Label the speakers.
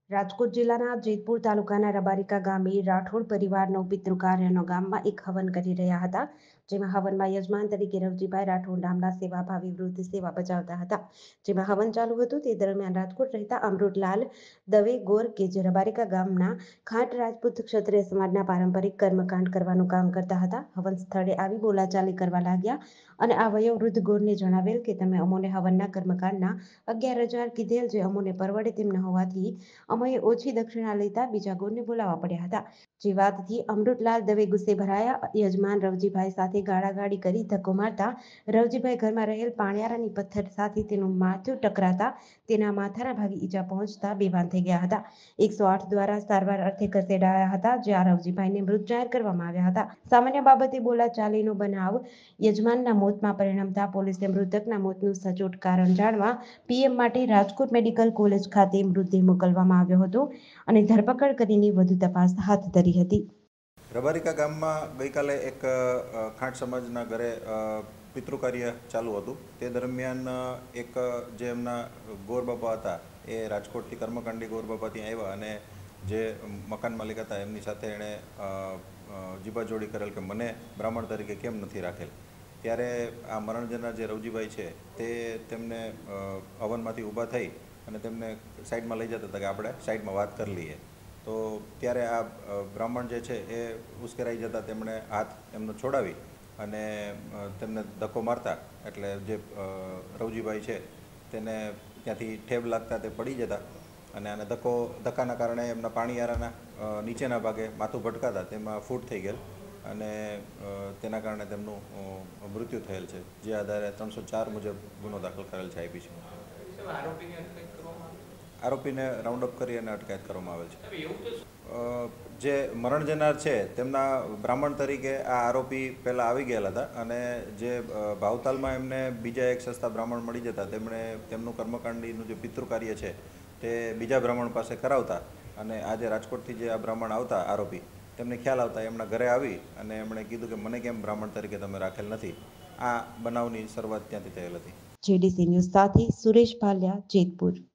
Speaker 1: રાજકોટ જિલ્લાના જેતપુર તાલુકાના રબારિકા ગામે રાઠોડ પરિવારનો પિતૃ કાર્યનો ગામમાં એક હવન કરી રહ્યા હતા. જેમાં હવનમાં યજમાન તરીકે રવજીભાઈ રાઠોડ નામના સેવાભાવી વૃદ્ધ સેવા બજાવતા હતા. જેમાં હવન ચાલુ હતું તે દરમિયાન રાજકોટ રહેતા અમૃતલાલ દવે ગોર કે જે રબારિકા ગામના ખાંટ રાજપૂત ક્ષત્રિય સમાજના પારંપરિક કર્મકાંડ કરવાનું કામ કરતા હતા. હવન સ્થળે આવી બોલાચાલી કરવા લાગ્યા અને આ વયોવૃદ્ધ ગોરને જણાવેલ કે તમે અમોને હવનના કર્મકાંડના 11,000 કીધેલ, જે અમોને પરવડે તેમ ન હોવાથી અમોએ ઓછી દક્ષિણા લેતા બીજા ગોરને બોલાવવા પડ્યા હતા. જે વાતથી અમૃતલાલ દવે ગુસ્સે ભરાયા. યજમાન રવજીભાઈ સાથે ગાળાગાળી કરી ધક્કો મારતા રવજીભાઈ ઘરમાં રહેલ પાણિયારાની પથ્થર સાથે તેનું માથું ટકરાતા તેના માથાના ભાગે ઈજા પહોંચતા બેભાન થઈ ગયા હતા. 108 દ્વારા સારવાર અર્થે ખસેડાયા હતા, જ્યાં રવજીભાઈને મૃત જાહેર કરવામાં આવ્યા હતા. સામાન્ય બાબતે બોલાચાલીનો બનાવ યજમાનના મોતમાં પરિણમતા પોલીસે મૃતકના મોતનું સચોટ કારણ જાણવા પીએમ માટે રાજકોટ મેડિકલ કોલેજ ખાતે મૃતદેહ મોકલવામાં આવ્યો હતો અને ધરપકડ કરીને વધુ તપાસ હાથ ધરી હતી.
Speaker 2: રબારિકા ગામમાં ગઈકાલે એક ખાંટ સમાજના ઘરે પિતૃકાર્ય ચાલુ હતું. તે દરમિયાન એક જે એમના ગોરબાપા હતા એ રાજકોટથી કર્મકાંડી ગોરબાપા ત્યાં આવ્યા અને જે મકાન માલિક હતા એમની સાથે એણે જીબાજોડી કરેલ કે મને બ્રાહ્મણ તરીકે કેમ નથી રાખેલ. ત્યારે આ મરણ જનાર જે રવજીભાઈ છે તે તેમને હવનમાંથી ઊભા થઈ અને તેમને સાઈડમાં લઈ જતા હતા કે આપણે સાઈડમાં વાત કરી લઈએ. તો ત્યારે આ બ્રાહ્મણ જે છે એ ઉશ્કેરાઈ જતા તેમણે હાથ એમનો છોડાવી અને તેમને ધક્કો મારતા એટલે જે રવજીભાઈ છે તેને ત્યાંથી ઠેબ લાગતા તે પડી જતા અને આને ધક્કાના કારણે એમના પાણીયારાના નીચેના ભાગે માથું ભટકાતા તેમાં ફૂટ થઈ ગયેલ અને તેના કારણે તેમનું મૃત્યુ થયેલ છે. જે આધારે 304 મુજબ ગુનો દાખલ કરેલ છે આઈપીસી. આરોપીને રાઉન્ડ અપ કરી અને અટકાયત કરવામાં આવેલ છે. જે મરણ જનાર છે તેમના બ્રાહ્મણ તરીકે આ આરોપી પહેલાં આવી ગયેલા હતા અને જે ભાવતાલમાં એમને બીજા એક સસ્તા બ્રાહ્મણ મળી જતા તેમણે તેમનું કર્મકાંડીનું જે પિતૃ કાર્ય છે તે બીજા બ્રાહ્મણ પાસે કરાવતા અને આજે રાજકોટથી જે આ બ્રાહ્મણ આવતા આરોપી તેમને ખ્યાલ આવતા એમના ઘરે આવી અને એમણે કીધું કે મને કેમ બ્રાહ્મણ તરીકે તમે રાખેલ નથી. આ બનાવની શરૂઆત ત્યાંથી થયેલ હતી.
Speaker 1: જેડીસી ન્યૂઝ સાથે સુરેશ ભાલિયા, જેતપુર.